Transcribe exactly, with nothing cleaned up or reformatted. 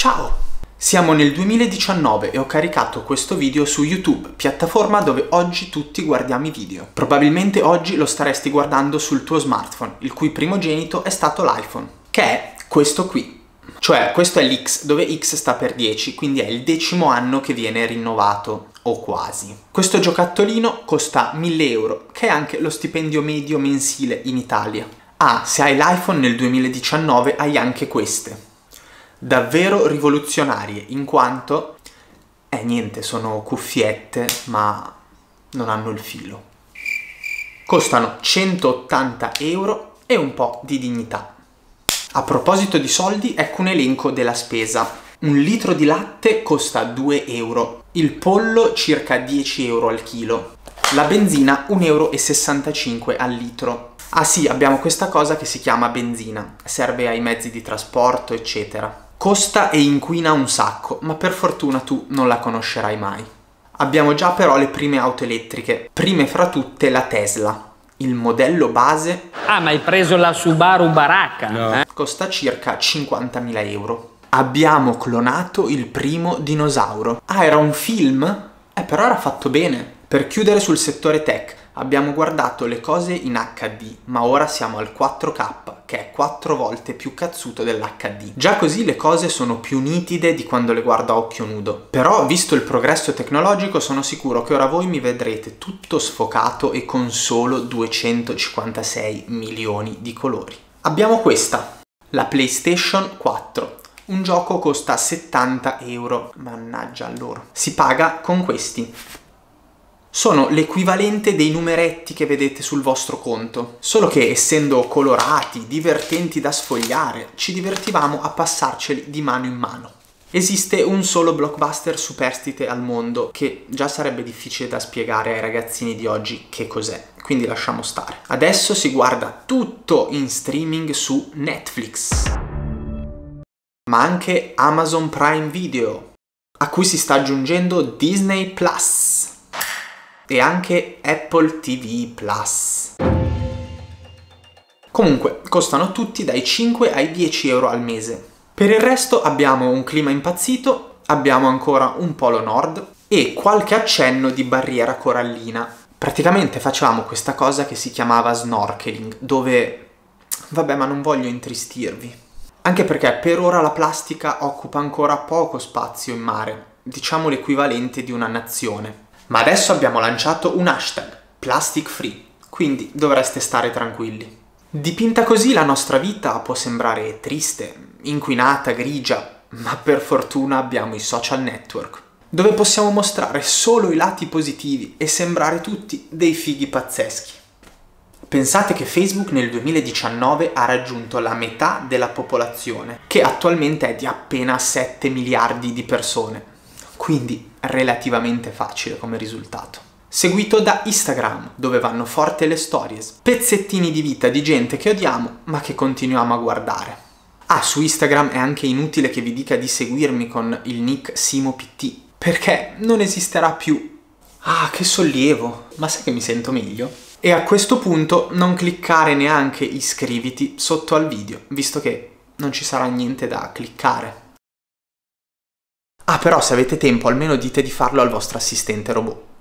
Ciao! Siamo nel duemiladiciannove e ho caricato questo video su YouTube, piattaforma dove oggi tutti guardiamo i video. Probabilmente oggi lo staresti guardando sul tuo smartphone, il cui primogenito è stato l'iPhone, che è questo qui. Cioè, questo è l'X, dove X sta per dieci, quindi è il decimo anno che viene rinnovato, o quasi. Questo giocattolino costa mille euro, che è anche lo stipendio medio mensile in Italia. Ah, se hai l'iPhone nel duemiladiciannove hai anche queste. Davvero rivoluzionarie, in quanto, eh niente, sono cuffiette, ma non hanno il filo. Costano centottanta euro e un po' di dignità. A proposito di soldi, ecco un elenco della spesa. Un litro di latte costa due euro, il pollo circa dieci euro al chilo, la benzina un euro e sessantacinque al litro. Ah sì, abbiamo questa cosa che si chiama benzina, serve ai mezzi di trasporto, eccetera. Costa e inquina un sacco, ma per fortuna tu non la conoscerai mai. Abbiamo già però le prime auto elettriche, prime fra tutte la Tesla. Il modello base... Ah, ma hai preso la Subaru Baraka? No. Eh? Costa circa cinquantamila euro. Abbiamo clonato il primo dinosauro. Ah, era un film? Eh, però era fatto bene. Per chiudere sul settore tech, abbiamo guardato le cose in acca di, ma ora siamo al quattro K, che è quattro volte più cazzuto dell'acca di. Già così le cose sono più nitide di quando le guardo a occhio nudo. Però, visto il progresso tecnologico, sono sicuro che ora voi mi vedrete tutto sfocato e con solo duecentocinquantasei milioni di colori. Abbiamo questa, la PlayStation quattro. Un gioco costa settanta euro, mannaggia loro. Si paga con questi. Sono l'equivalente dei numeretti che vedete sul vostro conto, solo che essendo colorati, divertenti da sfogliare, ci divertivamo a passarceli di mano in mano. Esiste un solo blockbuster superstite al mondo, che già sarebbe difficile da spiegare ai ragazzini di oggi che cos'è, quindi lasciamo stare. Adesso si guarda tutto in streaming su Netflix, ma anche Amazon Prime Video, a cui si sta aggiungendo Disney Plus. E anche Apple T V Plus. Comunque, costano tutti dai cinque ai dieci euro al mese. Per il resto abbiamo un clima impazzito, abbiamo ancora un polo nord e qualche accenno di barriera corallina. Praticamente facevamo questa cosa che si chiamava snorkeling, dove... vabbè, ma non voglio intristirvi. Anche perché per ora la plastica occupa ancora poco spazio in mare, diciamo l'equivalente di una nazione. Ma adesso abbiamo lanciato un hashtag, plastic free, quindi dovreste stare tranquilli. Dipinta così la nostra vita può sembrare triste, inquinata, grigia, ma per fortuna abbiamo i social network, dove possiamo mostrare solo i lati positivi e sembrare tutti dei fighi pazzeschi. Pensate che Facebook nel duemiladiciannove ha raggiunto la metà della popolazione, che attualmente è di appena sette miliardi di persone. Quindi relativamente facile come risultato. Seguito da Instagram, dove vanno forte le stories, pezzettini di vita di gente che odiamo, ma che continuiamo a guardare. Ah, su Instagram è anche inutile che vi dica di seguirmi con il nick SimoPT, perché non esisterà più. Ah, che sollievo, ma sai che mi sento meglio? E a questo punto non cliccare neanche iscriviti sotto al video, visto che non ci sarà niente da cliccare. Ah, però se avete tempo almeno dite di farlo al vostro assistente robot.